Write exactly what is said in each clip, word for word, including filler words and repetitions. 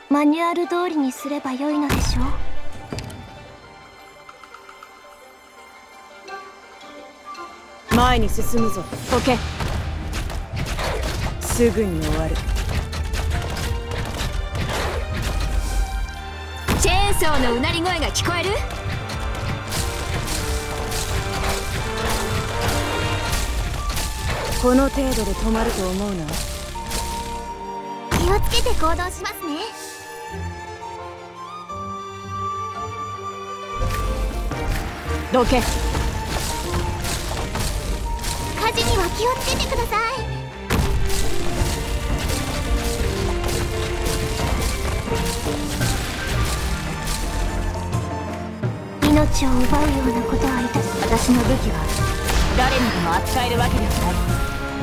マニュアル通りにすればよいのでしょう。 前に進むぞ。どけ。すぐに終わる。 チェーンソーのうなり声が聞こえる？ この程度で止まると思うな。 気をつけて行動しますね。 どけ。 火事には気をつけてください。命を奪うようなことはいたし、 私の武器は誰にでも扱えるわけではない。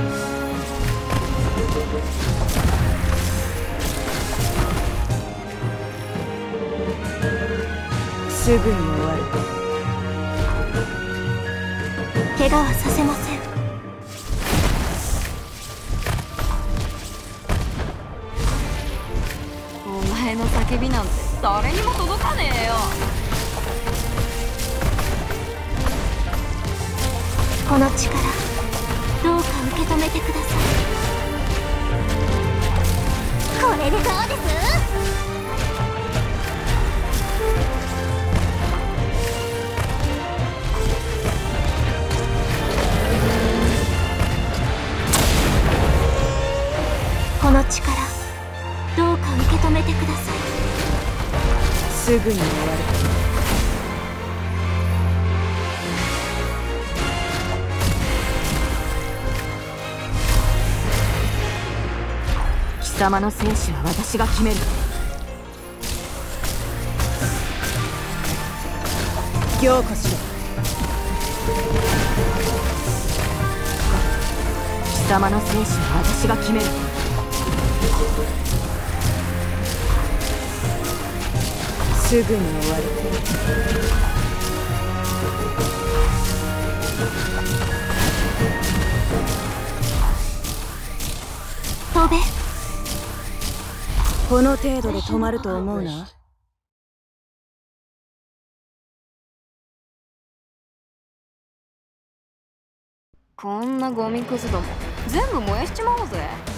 すぐに終わる。 怪我はさせません。 お前の叫びなんて誰にも届かねえよ。 この力どうか受け止めてください。これでどうです？この力どうか受け止めてください。 すぐに終わる。 貴様の生死は私が決める。 凝固しろ。 貴様の生死は私が決める。 すぐに終わる。 飛べ。 この程度で止まると思うな。 こんなゴミくずども全部燃やしちまおうぜ。